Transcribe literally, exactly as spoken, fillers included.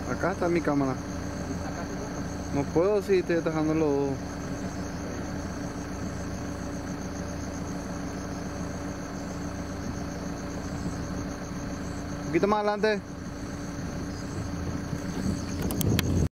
Acá está mi cámara. No puedo si estoy atajando los dos. Un poquito más adelante.